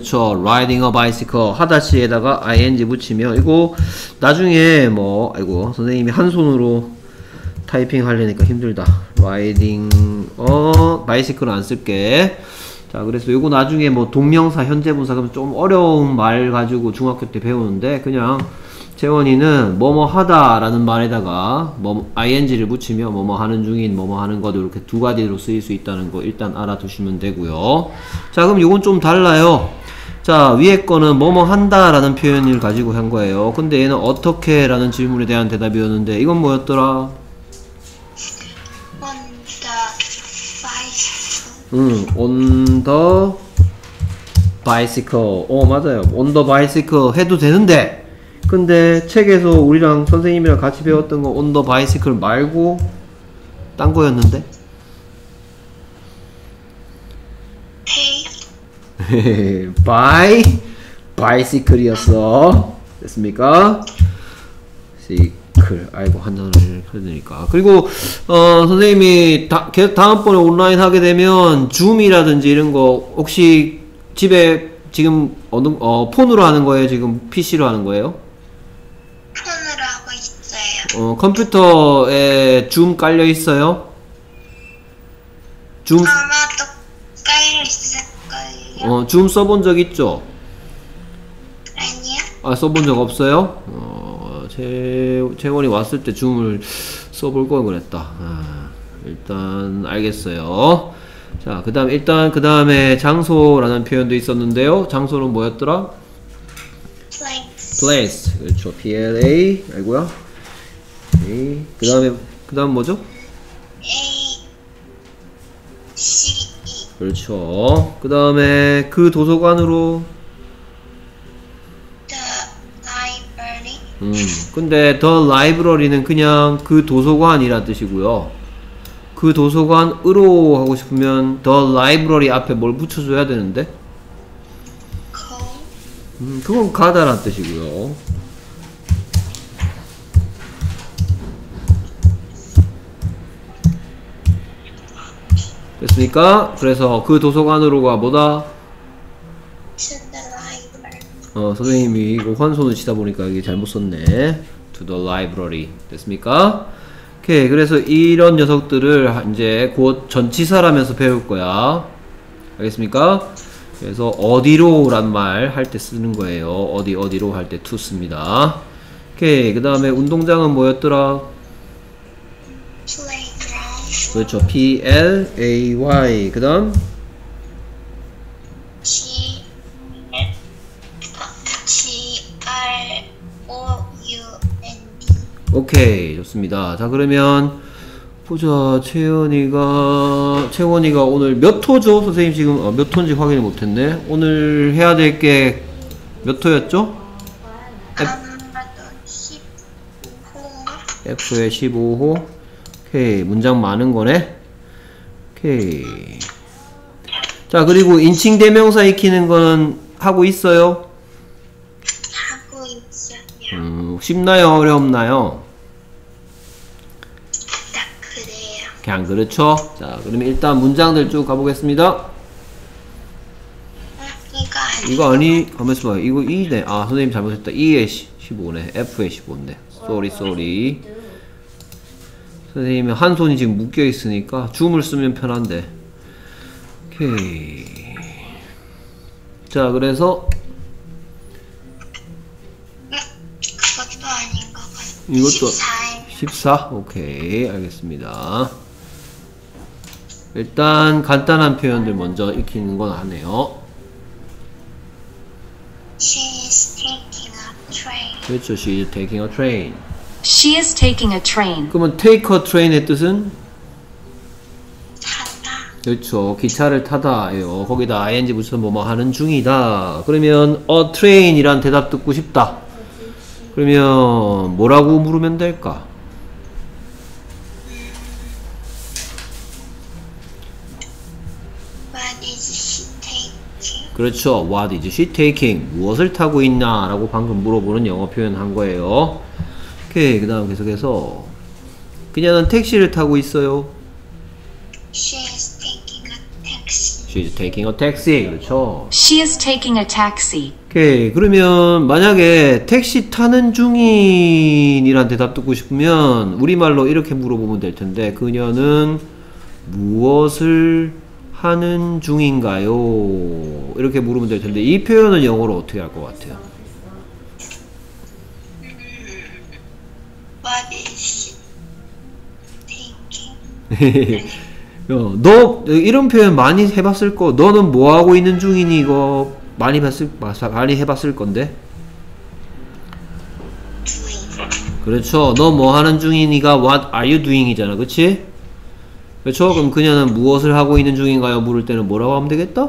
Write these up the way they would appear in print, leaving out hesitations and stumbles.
그렇죠. riding a bicycle 하다시에다가 ing 붙이면 이거 나중에 뭐 아이고 선생님이 한 손으로 타이핑 하려니까 힘들다. riding a bicycle 안 쓸게. 자, 그래서 요거 나중에 뭐 동명사 현재분사 그러면 좀 어려운 말 가지고 중학교 때 배우는데 그냥 채원이는 뭐뭐 하다 라는 말에다가 뭐 ing를 붙이면 뭐뭐 하는 중인 뭐뭐 하는 것도 이렇게 두 가지로 쓰일 수 있다는 거 일단 알아두시면 되고요. 자, 그럼 요건 좀 달라요. 자, 위에 거는 뭐뭐 한다 라는 표현을 가지고 한 거예요. 근데 얘는 어떻게 라는 질문에 대한 대답이었는데 이건 뭐였더라? on the bicycle. 맞아요. on the bicycle 해도 되는데 근데 책에서 우리랑 선생님이랑 같이 배웠던 거 on the bicycle 말고 딴 거였는데? by bicycle이었어. 됐습니까? cycle. 아이고 한자를 해드리니까. 그리고 선생님이 다음번에 온라인 하게 되면 줌이라든지 이런 거 혹시 집에 지금 폰으로 하는 거예요? 지금 PC로 하는 거예요? 폰으로 하고 있어요. 컴퓨터에 줌 깔려 있어요? 줌 아마도 깔려 있을걸요? 줌 써본 적 있죠? 아니요. 아, 써본 적 없어요? 채원이 왔을 때 줌을 써볼 걸 그랬다. 일단 알겠어요. 자, 그 다음에 장소라는 표현도 있었는데요. 장소는 뭐였더라? place. 그렇죠. PLA. 아이고야. 그 다음 뭐죠? ACE. 그렇죠. 그 다음에 그 도서관으로 The library. 근데 the library는 그냥 그 도서관이란 뜻이고요. 그 도서관으로 하고 싶으면 the library 앞에 뭘 붙여줘야 되는데? 그건 가다란 뜻이고요. 됐습니까? 그래서 그 도서관으로가 뭐다? To the library. 선생님이 이거 환손을 치다 보니까 이게 잘못 썼네. to the library. 됐습니까? 오케이. 그래서 이런 녀석들을 이제 곧 전치사라면서 배울 거야. 알겠습니까? 그래서 어디로 란 말 할 때 쓰는 거예요. 어디로 할 때 to 씁니다. 오케이. 그 다음에 운동장은 뭐였더라? Playground. 그렇죠. PLAY. 그 다음 GROUND. 오케이. 좋습니다. 자, 그러면 보자. 채원이가 오늘 몇 호죠? 선생님 지금 몇 호인지 확인을 못했네. 오늘 해야 될 게 몇 호였죠? 아마도 15호인가? F의 15호. 오케이. 문장 많은 거네. 오케이. 자, 그리고 인칭 대명사 익히는 거는 하고 있어요? 하고 있어요. 쉽나요? 어렵나요? 딱 그래요. 그냥 그렇죠? 자, 그러면 일단 문장들 쭉 가보겠습니다. 이거 아니에요. 가만있어 봐요. 이거 2네. 아, 선생님 잘못했다. E의 15네. F의 15인데. 쏘리. 선생님이 한 손이 지금 묶여 있으니까 줌을 쓰면 편한데. 오케이. 자, 그래서 그것도 아닌 것 같아요. 이것도 14예요. 14? 오케이. 알겠습니다. 일단 간단한 표현들 먼저 익히는 건 하네요. She is taking a train. 그렇죠. She is taking a train. She is taking a train. 그러면 take a train의 뜻은? 타다. 그렇죠. 기차를 타다예요. 거기다 ing 붙여서 뭐뭐 하는 중이다. 그러면 a train이란 대답 듣고 싶다. 그러면 뭐라고 물으면 될까? What is she taking? 그렇죠. What is she taking? 무엇을 타고 있나? 라고 방금 물어보는 영어 표현 한 거예요. 오케이. 그 다음 계속해서 그녀는 택시를 타고 있어요. She is taking a taxi. She's taking a taxi. 그렇죠. She is taking a taxi. 오케이. 그러면 만약에 택시 타는 중인이란 대답 듣고 싶으면 우리말로 이렇게 물어보면 될 텐데 그녀는 무엇을 하는 중인가요? 이렇게 물으면 될 텐데 이 표현은 영어로 어떻게 할 것 같아요? What is she taking? 너 이런 표현 많이 해봤을 거. 너는 뭐 하고 있는 중이니? 이거 많이 해봤을 건데. Doing. 그렇죠. 너 뭐 하는 중이니가 What are you doing이잖아, 그렇지? 그렇죠. 그럼 그녀는 무엇을 하고 있는 중인가요? 물을 때는 뭐라고 하면 되겠다?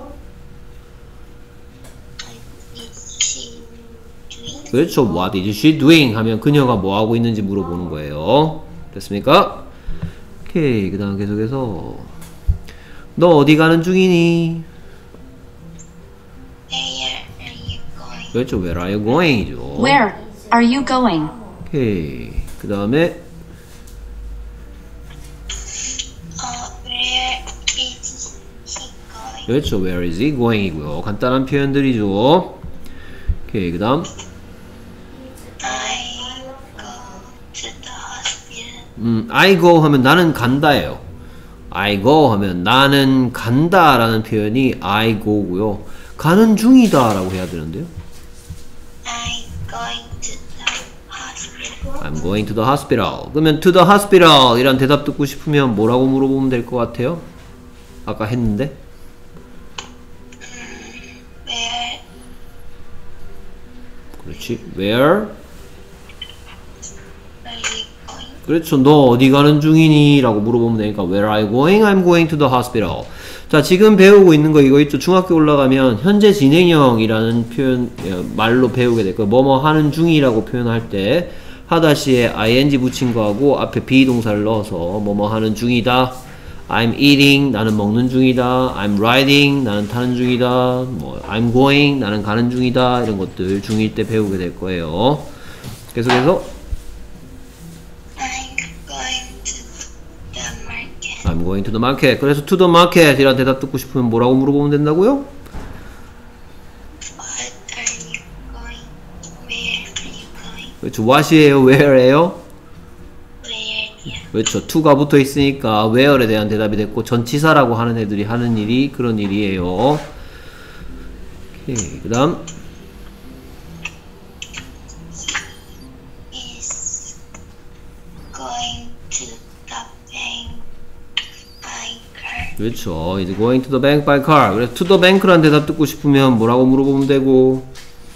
Is she doing? 그렇죠. What is she doing? 하면 그녀가 뭐 하고 있는지 물어보는 거예요. 됐습니까? 오케이. 그 다음 계속해서 너 어디 가는 중이니? Where are you going? 그렇죠. Where are you going?이죠. Where are you going? 오케이. 그 다음에 Where is he going? 그렇죠. Where is he going?이고요. 간단한 표현들이죠. 오케이. 그 다음 I go to the hospital. I go 하면 나는 간다예요. I go 하면 나는 간다 라는 표현이 I go고요. 가는 중이다 라고 해야 되는데요. I'm going to the hospital. I'm going to the hospital. 그러면 to the hospital 이란 대답 듣고 싶으면 뭐라고 물어보면 될 것 같아요? 아까 했는데. Where 그렇지. Where? are you going? 그렇죠. 너 어디 가는 중이니? 라고 물어보면 되니까 Where are you going? I'm going to the hospital. 자, 지금 배우고 있는 거 이거 있죠. 중학교 올라가면 현재 진행형이라는 표현 말로 배우게 될 거예요. 뭐뭐 하는 중이라고 표현할 때 하다시에 ing 붙인 거하고 앞에 비동사를 넣어서 뭐뭐 하는 중이다. I'm eating 나는 먹는 중이다. I'm riding 나는 타는 중이다. 뭐 I'm going 나는 가는 중이다. 이런 것들 중1 때 배우게 될 거예요. 계속해서 I'm I'm going going to the market. to the market. 그래서 to the market 이란 대답 듣고 싶으면 뭐라고 물어보면 된다고요? What are you going? Where are you going? 그렇죠. what이에요? where예요? Where? 그렇죠. to가 붙어 있으니까 where에 대한 대답이 됐고 전치사라고 하는 애들이 하는 일이 그런 일이에요. 오케이. 그 다음 Is going to the bank by car. 그렇죠. is going to the bank by car. 그래서 to the bank라는 대답 듣고 싶으면 뭐라고 물어보면 되고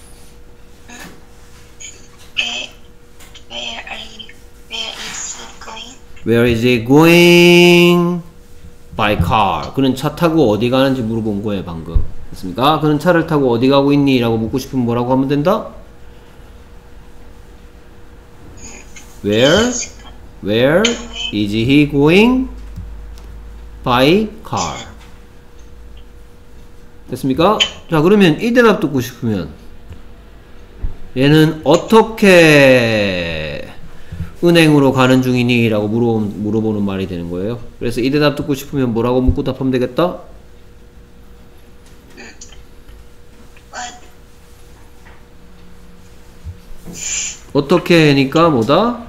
Where is Where is he going? he going? By car. 그는 차 타고 어디 가는지 물어본 거예요, 방금. 됐습니까? 그는 차를 타고 어디 가고 있니? 라고 묻고 싶으면 뭐라고 하면 된다? Where? Where is he going? By car. 됐습니까? 자, 그러면 이 대답 듣고 싶으면 얘는 어떻게 은행으로 가는 중이니? 라고 물어보는 말이 되는 거예요. 그래서 이 대답 듣고 싶으면 뭐라고 묻고 답하면 되겠다? What? 어떻게 하니까 뭐다?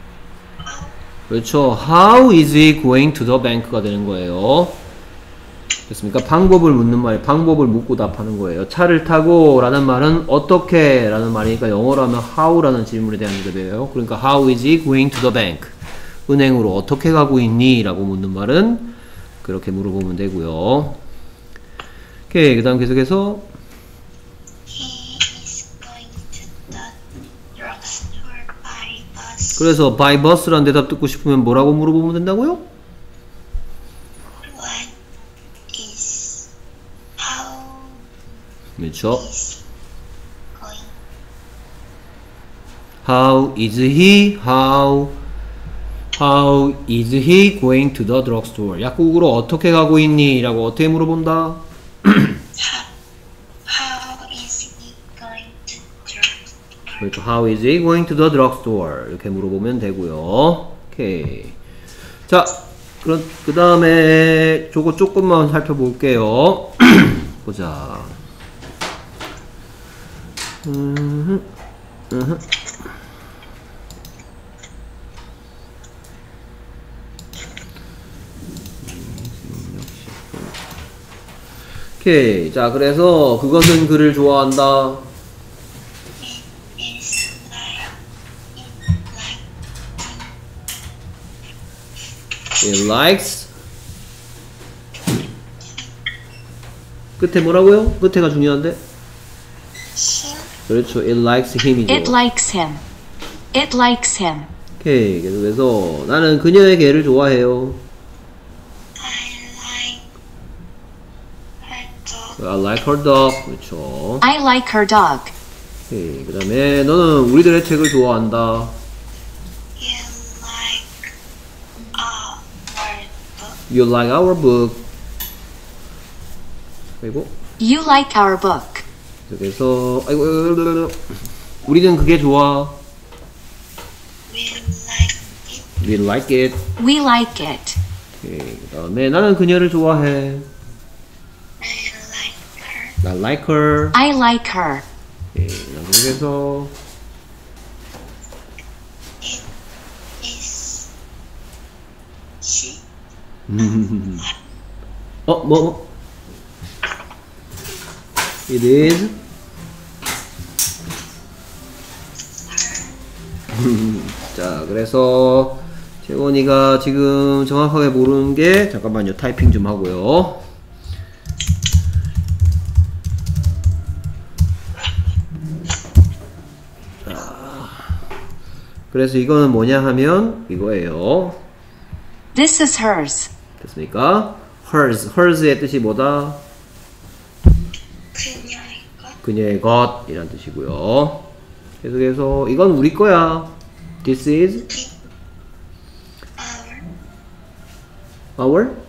그렇죠. How is he going to the bank가 되는 거예요. 됐습니까? 방법을 묻는 말, 방법을 묻고 답하는 거예요. 차를 타고 라는 말은 어떻게 라는 말이니까 영어로 하면 how라는 질문에 대한 대답이에요. 그러니까 how is he going to the bank? 은행으로 어떻게 가고 있니? 라고 묻는 말은 그렇게 물어보면 되고요. 오케이. 그 다음 계속해서 He is going to the drugstore by bus. 그래서 by bus라는 대답 듣고 싶으면 뭐라고 물어보면 된다고요? What is how 그렇죠. is going? How is he? How is he going to the drugstore? 약국으로 어떻게 가고 있니? 라고 어떻게 물어본다? How is he going to drugstore? 그렇죠. How is he going to the drugstore? 이렇게 물어보면 되고요. 오케이. 자, 그 다음에 저거 조금만 살펴볼게요. 보자. 오케이. 자, 그래서 그것은 그를 좋아한다. is It likes. 끝에 뭐라고요? 끝에가 중요한데? him. 그렇죠. It likes him이죠. It likes him. It likes him. 오케이. 그래서 나는 그녀의 개를 좋아해요. I like her dog. I like her dog. 그렇죠. I like her dog. 오케이. 그 다음에 너는 우리들의 책을 좋아한다. You like our You like our book. book. 그리고 You like our book. 그래서 아이고 우리는 그게 좋아. We like it. We like it. We like it. 오케이. 그 다음에 나는 그녀를 좋아해. I like her. I like her. I like her. 오케이. 그래서 It is she. 뭐? It is. 자, 그래서 재원이가 지금 정확하게 모르는 게 잠깐만요. 타이핑 좀 하고요. 자, 그래서 이거는 뭐냐 하면 이거예요. This is hers. 됐습니까? Hers의 뜻이 뭐다? 그녀의 것. 그녀의 것 이란 뜻이고요. 계속해서 이건 우리 거야. This is Our. our.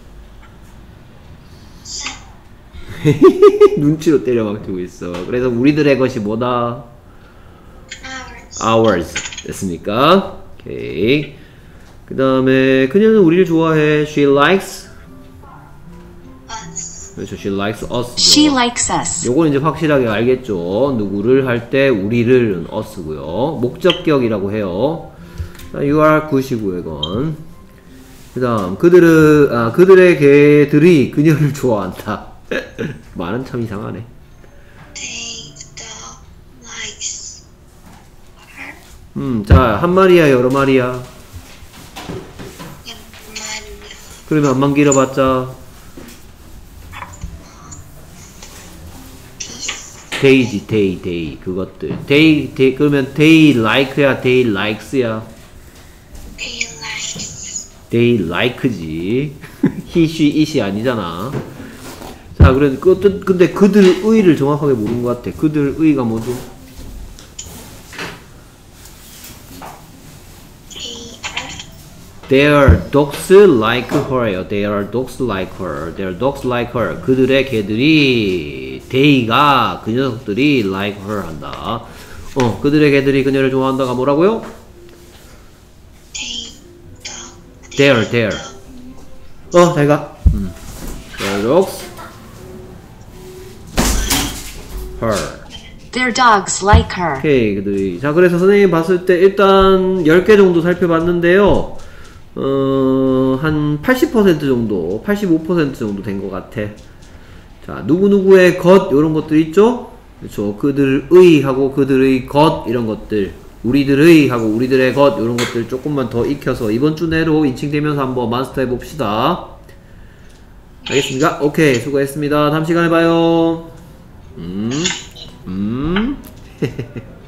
눈치로 때려막히고 있어. 그래서 우리들의 것이 뭐다? Ours. Ours. 됐습니까? 오케이. 그 다음에 그녀는 우리를 좋아해. She likes. Us. 그렇죠. She likes us. She likes us. 요거는 이제 확실하게 알겠죠. 누구를 할 때 우리를 us고요. 목적격이라고 해요. 자, you are good이고요, 이건. 그 다음, 그들의 개들이 그녀를 좋아한다. 말은 참 이상하네. They dog likes her. 자, 한 마리야, 여러 마리야? 연말이야. 그러면 안만 길어봤자, day지, day, 그것들. day, 그러면 they like야, they likes야? They likes. they like지. he, she, it이 아니잖아. 자, 근데 그들의를 정확하게 모르는 것 같아. 그들의가 뭐죠? Their dogs like her예요. Their dogs like her. Their dogs like her. 그들의 개들이 they가 그 녀석들이 like her 한다. 그들의 개들이 그녀를 좋아한다가 뭐라고요? They dog. Their. 잘 가. Their dogs her. Their dogs like her. 오케이, 그들이. 자, 그래서 선생님이 봤을 때 일단 10개 정도 살펴봤는데요. 한 80% 정도, 85% 정도 된 것 같아. 자, 누구누구의 것, 요런 것들 있죠? 그렇죠. 그들의 하고 그들의 것, 이런 것들. 우리들의 하고 우리들의 것, 요런 것들 조금만 더 익혀서 이번 주 내로 인칭되면서 한번 마스터 해봅시다. 알겠습니까? 오케이, 수고했습니다. 다음 시간에 봐요.